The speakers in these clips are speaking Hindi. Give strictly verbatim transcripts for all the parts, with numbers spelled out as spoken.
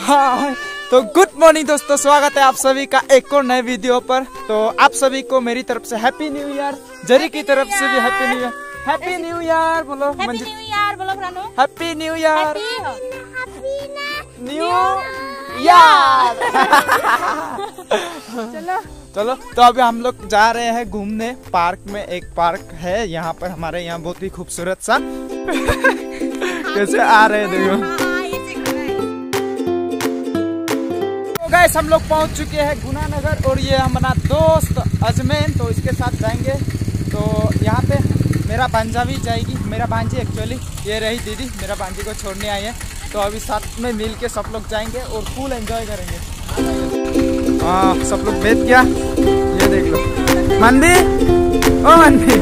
हाँ तो गुड मॉर्निंग दोस्तों, स्वागत है आप सभी का एक और नए वीडियो पर। तो आप सभी को मेरी तरफ से हैप्पी न्यू ईयर, जरी की तरफ से भी happy new year. Happy new year बोलो, हैप्पी न्यू ईयर बोलो फ्रेंडो। Happy new year, new year. चलो चलो तो अभी हम लोग जा रहे हैं घूमने पार्क में। एक पार्क है यहाँ पर हमारे यहाँ, बहुत ही खूबसूरत सा। कैसे आ रहे हैं देखो। तो गाइस हम लोग पहुँच चुके हैं गुना नगर और ये हमारा दोस्त अजमेन, तो इसके साथ जाएंगे। तो यहाँ पे मेरा भांजा भी जाएगी, मेरा भांजी एक्चुअली, ये रही दीदी मेरा भांजी को छोड़ने आई है। तो अभी साथ में मिल के सब लोग जाएंगे और फुल एंजॉय करेंगे। हाँ सब लोग बैठ गया, ये देख लो मंदी, ओ मंदी।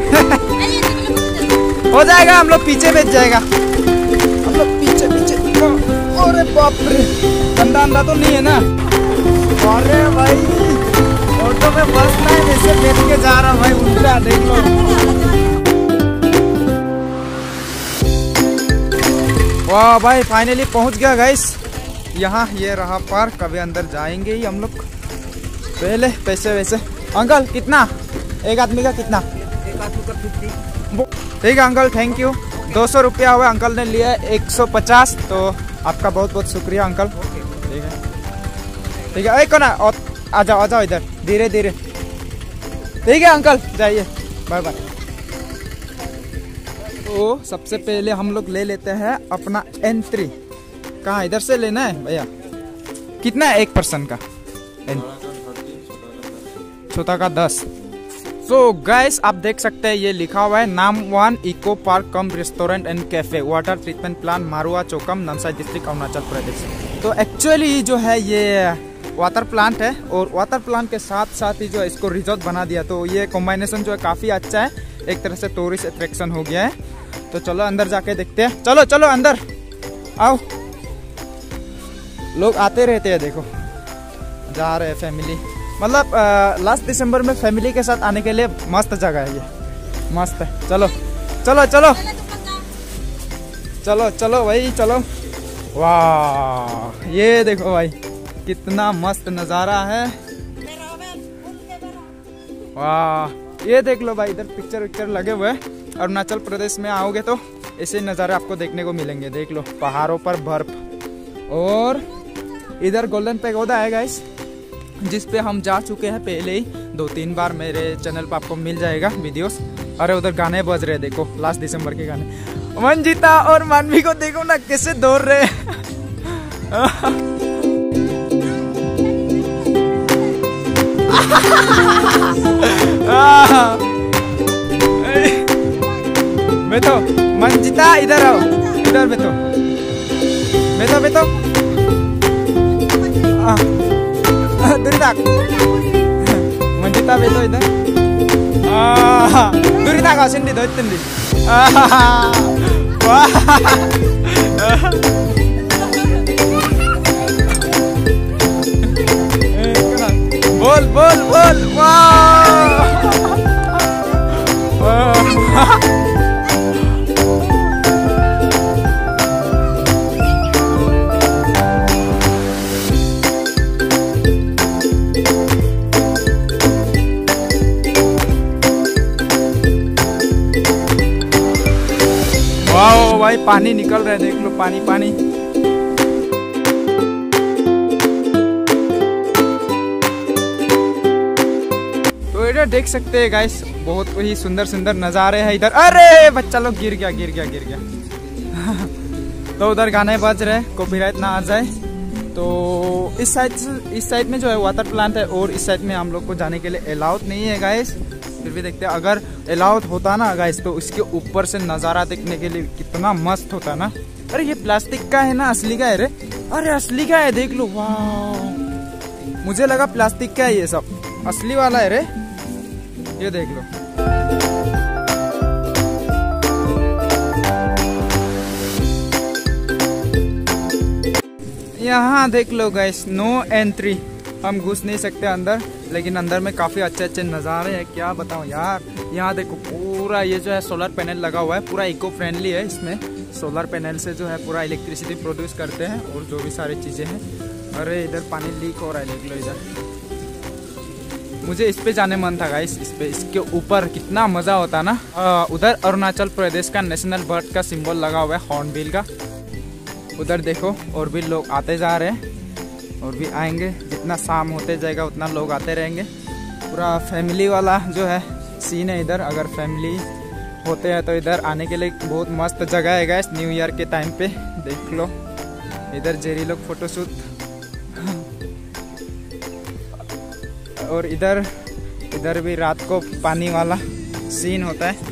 हो जाएगा, हम लोग पीछे बैठ जाएगा, हम लोग पीछे पीछे। अरे बाप रे, अंधा अंधा तो नहीं है ना? अरे भाई ऑटो में बस ना जैसे बैठ के जा रहा भाई, उल्टा देख लो। वाह भाई फाइनली पहुंच गया गाइस यहाँ, ये रहा पार्क। अभी अंदर जाएंगे ही हम लोग। पहले पैसे वैसे अंकल कितना, एक आदमी का कितना? एक आदमी का फिफ्टी। ठीक है अंकल, थैंक यू। दो सौ रुपया हुआ, अंकल ने लिया एक सौ पचास। तो आपका बहुत बहुत शुक्रिया अंकल। ठीक है ठीक है, एक ना आ जाओ आ जाओ इधर, धीरे धीरे। ठीक है अंकल, जाइए, बाय बाय। तो सबसे पहले हम लोग ले लेते हैं अपना एंट्री। कहाँ, इधर से लेना है भैया? कितना है एक पर्सन का? छोटा का दस। सो so, गाइस आप देख सकते हैं ये लिखा हुआ है नाम one eco park cum restaurant and cafe, water treatment plant, Marua Chowkham, Namsai district, Arunachal Pradesh. तो एक्चुअली जो है ये वाटर प्लांट है और वाटर प्लांट के साथ साथ ही जो है इसको रिजॉर्ट बना दिया। तो ये कॉम्बिनेशन जो है काफ़ी अच्छा है, एक तरह से टूरिस्ट अट्रैक्शन हो गया है। तो चलो अंदर जाके देखते हैं। चलो चलो अंदर आओ, लोग आते रहते हैं, देखो जा रहे हैं फैमिली। मतलब लास्ट दिसंबर में फैमिली के साथ आने के लिए मस्त जगह है ये, मस्त है। चलो चलो चलो चलो चलो भाई चलो। वाह ये देखो भाई कितना मस्त नज़ारा है। वाह ये देख लो भाई, इधर पिक्चर विक्चर लगे हुए हैं। अरुणाचल प्रदेश में आओगे तो ऐसे नज़ारे आपको देखने को मिलेंगे। देख लो पहाड़ों पर बर्फ, और इधर गोल्डन पैगोडा है गाइस, जिस पे हम जा चुके हैं पहले ही दो तीन बार। मेरे चैनल पर आपको मिल जाएगा वीडियोस। अरे उधर गाने बज रहे, देखो लास्ट दिसंबर के गाने। मंजिता और मानवी को देखो ना कैसे दौड़ रहे बैठो मंजिता, इधर आओ, इधर बैठो बैठो बैठो। दूरी तक मंजिता बैठो इधर। दूरी तक आओ, सिंधी दो तिंदी। बोल बोल बोल वाह। वाओ भाई पानी निकल रहा है, देख लो पानी पानी। तो इधर देख सकते हैं गाइस, बहुत ही सुंदर सुंदर नज़ारे हैं इधर। अरे बच्चा लोग गिर गया गिर गया गिर गया। तो उधर गाने बज रहे, कॉपीराइट ना आ जाए। तो इस साइड इस साइड में जो है वाटर प्लांट है, और इस साइड में हम लोग को जाने के लिए अलाउड नहीं है गाइस। फिर भी देखते हैं, अगर अलाउड होता ना गाइस तो इसके ऊपर से नज़ारा देखने के लिए कितना मस्त होता ना। अरे ये प्लास्टिक का है ना, असली का है रे? अरे असली का है, देख लो। वाह मुझे लगा प्लास्टिक का है, ये सब असली वाला है रे। ये देख लो। यहाँ देख लो गाइस, नो एंट्री, हम घुस नहीं सकते अंदर, लेकिन अंदर में काफ़ी अच्छे अच्छे नज़ारे हैं, क्या बताऊँ यार। यहाँ देखो पूरा ये जो है सोलर पैनल लगा हुआ है, पूरा इको फ्रेंडली है, इसमें सोलर पैनल से जो है पूरा इलेक्ट्रिसिटी प्रोड्यूस करते हैं और जो भी सारी चीज़ें हैं। अरे इधर पानी लीक हो रहा है, देख लो इधर। मुझे इस पे जाने मन था गाइस, इस पे इसके ऊपर कितना मज़ा होता ना। उधर अरुणाचल प्रदेश का नेशनल बर्ड का सिंबल लगा हुआ है, हॉर्नबिल का। उधर देखो और भी लोग आते जा रहे हैं और भी आएंगे। जितना शाम होते जाएगा उतना लोग आते रहेंगे। पूरा फैमिली वाला जो है सीन है इधर। अगर फैमिली होते हैं तो इधर आने के लिए बहुत मस्त जगह है गाइस। न्यू ईयर के टाइम पे देख लो, इधर जेरी लोग फोटोशूट। और इधर इधर भी रात को पानी वाला सीन होता है।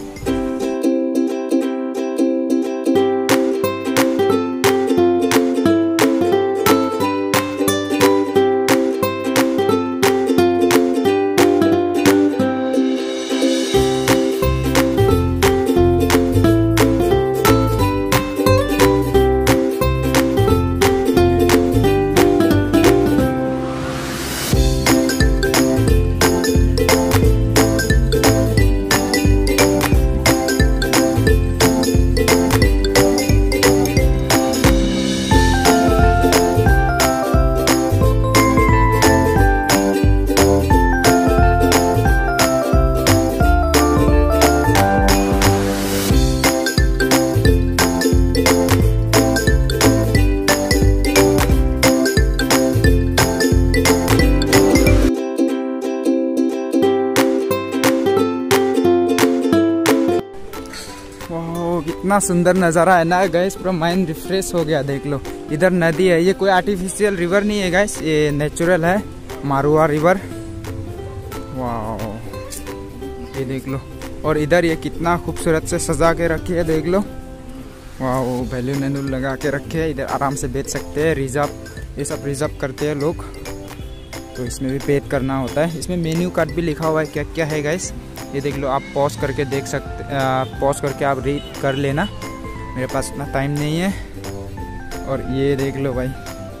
कितना सुंदर नज़ारा है ना गाइस, पूरा माइंड रिफ्रेश हो गया। देख लो इधर नदी है, ये कोई आर्टिफिशियल रिवर नहीं है गाइस, ये नेचुरल है, मारुआ रिवर। वाह, ये देख लो। और इधर ये कितना खूबसूरत से सजा के रखी है, देख लो। वाह, बैलून वैलून लगा के रखे है। इधर आराम से बैठ सकते हैं। रिजर्व, ये सब रिजर्व करते हैं लोग, तो इसमें भी पेड करना होता है। इसमें मेन्यू कार्ड भी लिखा हुआ है क्या क्या है गाइस, ये देख लो। आप पॉज करके देख सकते, पॉज करके आप रीड कर लेना। मेरे पास इतना टाइम नहीं है। और ये देख लो भाई।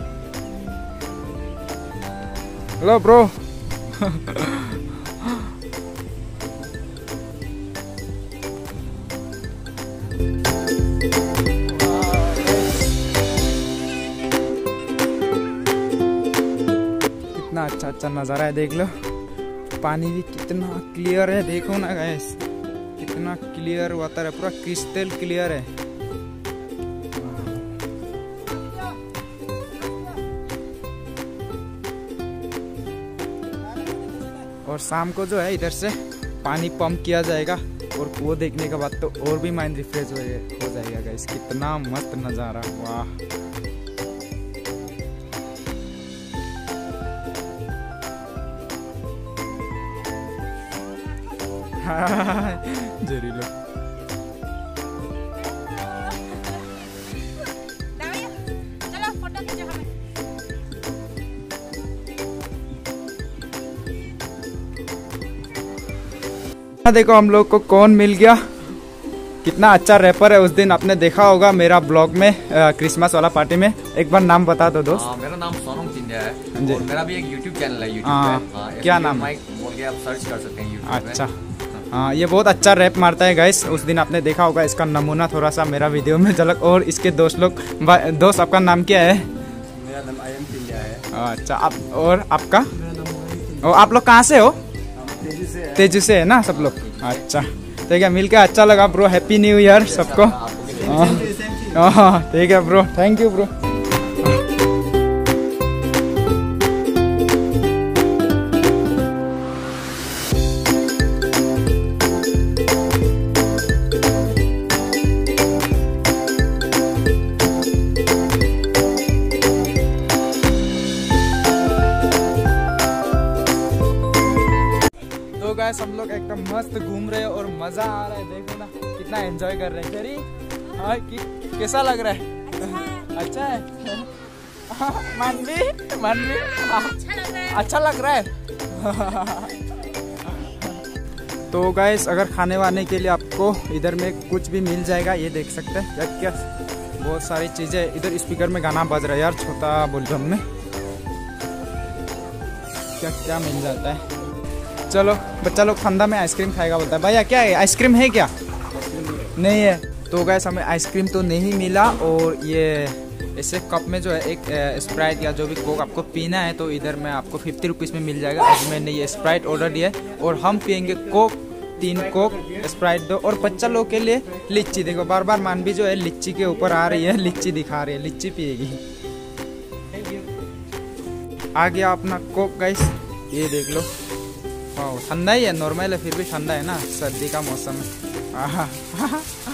Hello bro. कितना अच्छा अच्छा नज़ारा है, देख लो। पानी भी कितना क्लियर है, देखो ना गाइस, कितना क्लियर वाटर है, पूरा क्रिस्टल क्लियर है। और शाम को जो है इधर से पानी पंप किया जाएगा, और वो देखने के बाद तो और भी माइंड रिफ्रेश हो जाएगा गाइस। कितना मस्त नज़ारा, वाह। जेरी लोग चलो फोटो खींचो हमें। देखो हम लोग को कौन मिल गया, कितना अच्छा रैपर है। उस दिन आपने देखा होगा मेरा ब्लॉग में, क्रिसमस वाला पार्टी में। एक बार नाम बता दो दोस्त। आ, मेरा नाम सोनम चिंदिया है और मेरा भी एक यूट्यूब चैनल है। यूट्यूब आ, पे क्या नाम है? बोल के आप सर्च कर सकते हैं यूट्यूब पे। अच्छा, हाँ, ये बहुत अच्छा रैप मारता है गाइस। उस दिन आपने देखा होगा, इसका नमूना थोड़ा सा मेरा वीडियो में झलक। और इसके दोस्त लोग, दोस्त आपका नाम क्या है? मेरा नाम आई एम चिंदिया है। अच्छा, आप और आपका? और आप लोग कहाँ से हो? तेजू से है। तेजू से है ना सब लोग? अच्छा, ठीक है, मिलकर अच्छा लगा ब्रो। हैप्पी न्यू ईयर सबको। हाँ ठीक है bro, thank you bro. Guys हम लोग एकदम मस्त घूम रहे हैं और मजा आ रहा है। देखो ना कितना एंजॉय कर रहे हैं। तेरी हाँ, कैसा लग रहा है? अच्छा है, अच्छा है। मानवी मानवी अच्छा लग रहा है। तो गाइस अगर खाने वाने के लिए आपको इधर में कुछ भी मिल जाएगा, ये देख सकते हैं। क्या क्या बहुत सारी चीजें। इधर स्पीकर में गाना बज रहा है यार, छोटा बुलबम में। क्या क्या मिल जाता है। चलो, बच्चा लोग ठंडा में आइसक्रीम खाएगा बोलता है। भैया क्या है, आइसक्रीम है क्या? नहीं है। तो गैस हमें आइसक्रीम तो नहीं मिला, और ये ऐसे कप में जो है एक स्प्राइट या जो भी कोक आपको पीना है तो इधर में आपको फिफ्टी रुपीज़ में मिल जाएगा। आज मैंने ये स्प्राइट ऑर्डर दिया है और हम पियेंगे कोक, तीन कोक, स्प्राइट दो, और बच्चा लोग के लिए लिच्ची। देखो बार बार मानवी जो है लिच्ची के ऊपर आ रही है, लिच्ची दिखा रही है, लिच्ची पिएगी। आ गया अपना कोक गाइस, ये देख लो। वाह ठंडा ही है, नॉर्मल है फिर भी ठंडा है ना, सर्दी का मौसम है।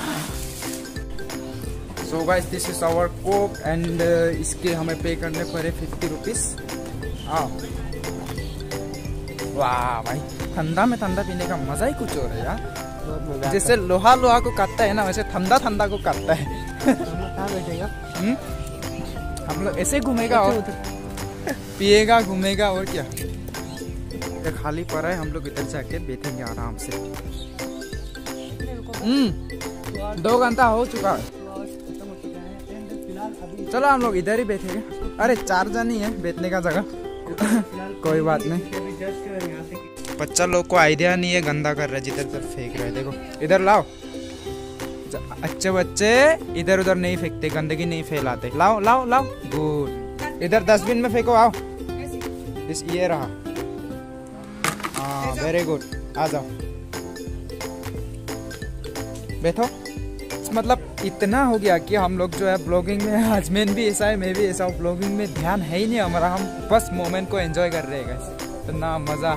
So guys this is our coke and इसके हमें पे करने पड़े फिफ्टी रुपीज़। हाँ वाह भाई, ठंडा में ठंडा पीने का मजा ही कुछ और है यार। जैसे लोहा लोहा को काटता है ना, वैसे ठंडा ठंडा को काटता है। कहाँ बैठेगा? हम लोग ऐसे घूमेगा और पिएगा, घूमेगा और क्या। ये खाली पड़ा है, हम लोग इधर जाके बैठेंगे आराम से। हम्म दो घंटा हो चुका है, चलो हम लोग इधर ही बैठेंगे। अरे चार जन ही है बैठने का जगह। कोई बात नहीं, बच्चा लोग को आइडिया नहीं है, गंदा कर रहे जिधर उधर फेंक रहे। देखो इधर लाओ, अच्छे बच्चे इधर उधर नहीं फेंकते, गंदगी नहीं फैलाते। लाओ लाओ लाओ, गुड। इधर डस्टबिन में फेंको, आओ। इस ये रहा, हाँ वेरी गुड। आ जाओ बैठो। मतलब इतना हो गया कि हम लोग जो है ब्लॉगिंग में, अजमेन भी ऐसा है, मैं भी ऐसा हूँ, ब्लॉगिंग में ध्यान है ही नहीं हमारा। हम बस मोमेंट को एंजॉय कर रहे हैं, इतना मजा।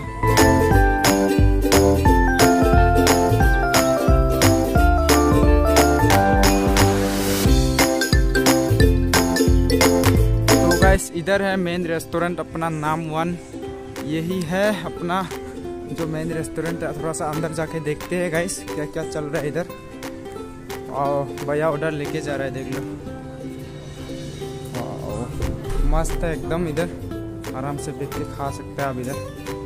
तो गाइस इधर है मेन रेस्टोरेंट अपना, नाम वन। यही है अपना जो मेन रेस्टोरेंट है। थोड़ा सा अंदर जाके देखते हैं गाइस क्या क्या चल रहा है इधर। और भैया ऑर्डर लेके जा रहा है, देख लो। मस्त है एकदम, इधर आराम से बैठ के खा सकते हैं आप इधर।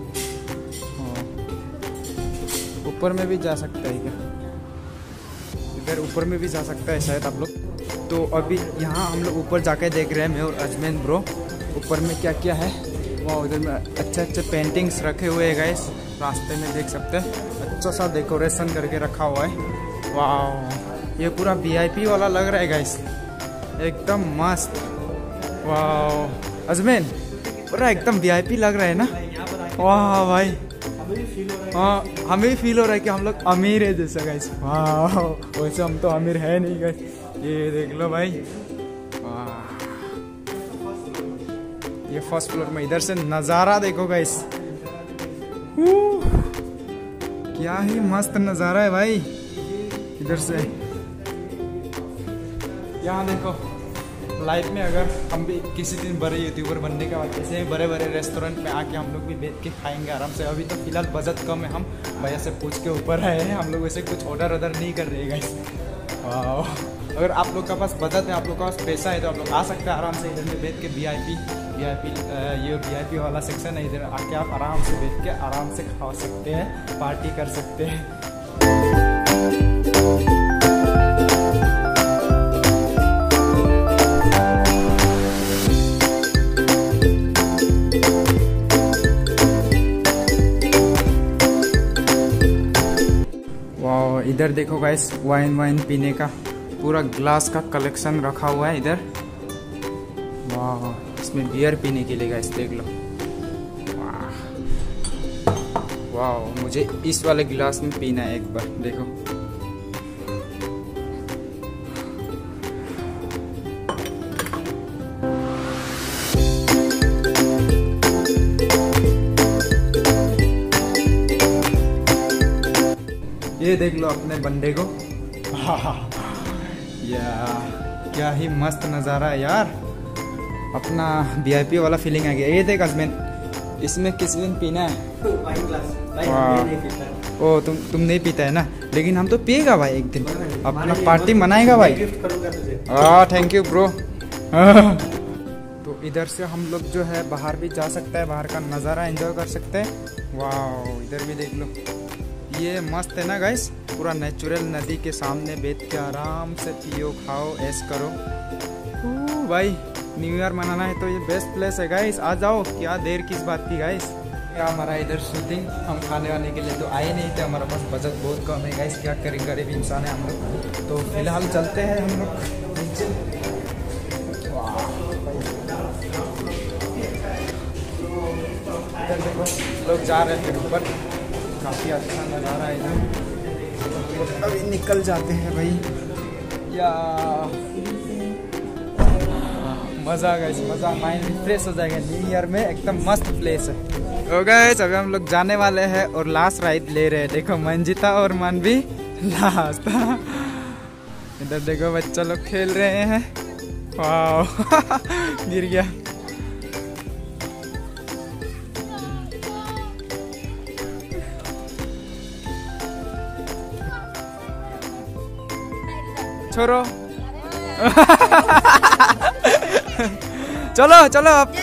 ऊपर में भी जा सकता है क्या? इधर ऊपर में भी जा सकता है शायद आप लोग। तो अभी यहाँ हम लोग ऊपर जाके देख रहे हैं, मैं और अजमेन ब्रो। ऊपर में क्या क्या है वहाँ, उधर में अच्छे अच्छे पेंटिंग्स रखे हुए हैं गाइस, रास्ते में देख सकते हैं। अच्छा सा डेकोरेशन करके रखा हुआ है। वाह ये पूरा वी आई पी वाला लग रहा है गाइस, एकदम मस्त। वाह अजमेन पूरा एकदम वी आई पी लग रहा है ना। वाह भाई, हाँ हमें भी फील हो रहा है कि हम लोग अमीर है जैसा गाइस। वाह वैसे हम तो अमीर है नहीं गाइस, ये देख लो भाई। वाह ये फर्स्ट फ्लोर में, इधर से नज़ारा देखो गाइस, क्या ही मस्त नज़ारा है भाई इधर से। यहाँ देखो लाइफ में अगर हम भी किसी दिन बड़े यूट्यूबर बनने के बाद ऐसे बड़े बड़े रेस्टोरेंट में आके हम लोग भी बैठ के खाएंगे आराम से। अभी तो फिलहाल बजट कम है, हम भैया से पूछ के ऊपर आए हैं, हम लोग वैसे कुछ ऑर्डर ऑर्डर नहीं कर रहे गाइस। वाह अगर आप लोग का पास बजट है, आप लोग का पास पैसा है, तो आप लोग आ सकते हैं आराम से इधर में बैठ के। V I P V I P ये वी आई पी वाला सेक्शन है, इधर आके आप आराम से बैठ के आराम से खा सकते हैं, पार्टी कर सकते हैं। इधर देखो गाइस वाइन वाइन पीने का पूरा ग्लास का कलेक्शन रखा हुआ है इधर। वाह इसमें बियर पीने के लिए गाइस देख लो। वाह वाह मुझे इस वाले गिलास में पीना है एक बार, देखो। ये देख लो अपने बंदे को। या क्या ही मस्त नज़ारा है यार, अपना वी आई पी वाला फीलिंग आ गया। ये देख अजमेन, इसमें किस दिन पीना है? Wine glass. ओ तुम तुम नहीं पीता है ना, लेकिन हम तो पिएगा भाई एक दिन, अपना पार्टी मनाएगा भाई। हाँ थैंक यू ब्रो। तो इधर से हम लोग जो है बाहर भी जा सकते हैं, बाहर का नज़ारा एंजॉय कर सकते हैं। वाह इधर भी देख लो, ये मस्त है ना गाइस, पूरा नेचुरल नदी के सामने बैठ के आराम से पियो खाओ ऐश करो। भाई न्यू ईयर मनाना है तो ये बेस्ट प्लेस है गाइस, आ जाओ, क्या देर किस बात की गाइस। क्या हमारा इधर शूटिंग, हम खाने वाने के लिए तो आए नहीं थे, हमारा पास बजट बहुत कम है गाइस, क्या करें, गरीब इंसान है हम लोग। तो फिलहाल चलते हैं हम लोग नीचे। इधर देखो लोग जा रहे हैं ऊपर, काफ़ी अच्छा नज़ारा है इधर। अभी निकल जाते हैं भाई या मज़ा गाइस, मज़ा, माइंड रिफ्रेश हो जाएगा न्यू ईयर में, एकदम मस्त प्लेस है। तो गाइस अभी हम लोग जाने वाले हैं और लास्ट राइड ले रहे हैं। देखो मंजिता और मानवी लास्ट। इधर देखो बच्चा लोग खेल रहे हैं, वाह गिर गया। छोड़ो चलो चलो अब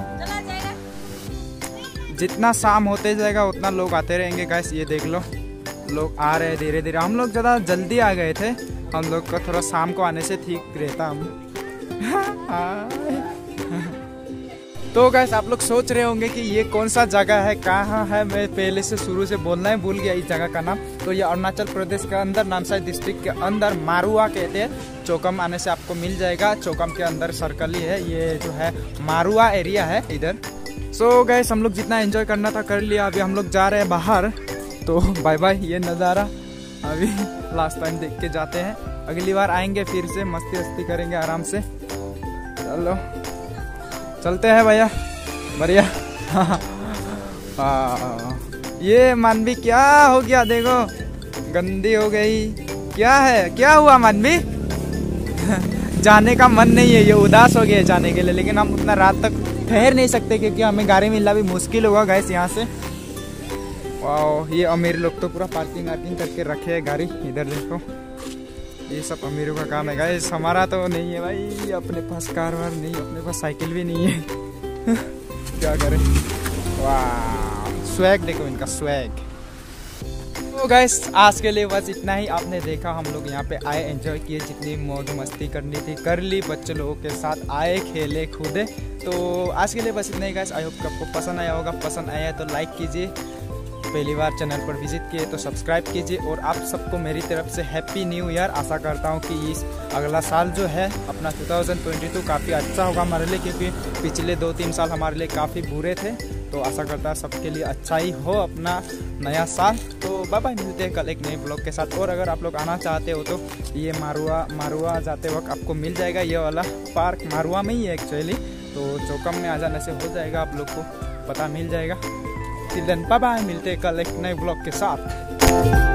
जितना शाम होते जाएगा उतना लोग आते रहेंगे गाइस। ये देख लो लोग आ रहे हैं धीरे धीरे, हम लोग ज़्यादा जल्दी आ गए थे, हम लोग को थोड़ा शाम को आने से ठीक रहता हम। तो गाइस आप लोग सोच रहे होंगे कि ये कौन सा जगह है, कहाँ है, मैं पहले से शुरू से बोलना है भूल गया इस जगह का नाम। तो ये अरुणाचल प्रदेश के अंदर नामसाई डिस्ट्रिक्ट के अंदर मारुआ कहते हैं। चौकम आने से आपको मिल जाएगा, चौकम के अंदर सर्कल ही है, ये जो है मारुआ एरिया है इधर। सो so गाइस हम लोग जितना एंजॉय करना था कर लिया, अभी हम लोग जा रहे हैं बाहर। तो बाय बाय, ये नज़ारा अभी लास्ट टाइम देख के जाते हैं, अगली बार आएंगे फिर से मस्ती वस्ती करेंगे आराम से। चलो चलते हैं भैया, बढ़िया। ये मानवी क्या हो गया, देखो गंदी हो गई, क्या है, क्या हुआ मानवी? जाने का मन नहीं है, ये उदास हो गया जाने के लिए, लेकिन हम उतना रात तक ठहर नहीं सकते क्योंकि हमें गाड़ी मिलना भी मुश्किल होगा गाइस यहाँ से। वाह ये अमीर लोग तो पूरा पार्किंग वार्किंग करके रखे है गाड़ी, इधर देखो ये सब अमीरों का काम है गाइस, हमारा तो नहीं है भाई, अपने पास कार वार नहीं, अपने पास साइकिल भी नहीं है। क्या करें। वाह स्वैग देखो इनका स्वैग। तो गाइस आज के लिए बस इतना ही, आपने देखा हम लोग यहाँ पे आए, एंजॉय किए, जितनी मौज मस्ती करनी थी कर ली, बच्चे लोगों के साथ आए, खेले कूदे। तो आज के लिए बस इतना ही गाइस, आई होप आपको पसंद आया होगा, पसंद आया तो लाइक कीजिए, पहली बार चैनल पर विजिट किए तो सब्सक्राइब कीजिए, और आप सबको मेरी तरफ से हैप्पी न्यू ईयर। आशा करता हूँ कि इस अगला साल जो है अपना दो हज़ार बाईस काफ़ी अच्छा होगा हमारे लिए, क्योंकि पिछले दो तीन साल हमारे लिए काफ़ी बुरे थे। तो आशा करता है सबके लिए अच्छा ही हो अपना नया साल। तो बाय बाय, मिलते हैं कल एक नए ब्लॉग के साथ। और अगर आप लोग आना चाहते हो तो ये मारुआ मारुआ जाते वक्त आपको मिल जाएगा, ये वाला पार्क मारुआ में ही है एक्चुअली। तो चौकम में आ जाने से हो जाएगा, आप लोग को पता मिल जाएगा। टिल देन बाय बाय, मिलते हैं कल एक नए ब्लॉग के साथ।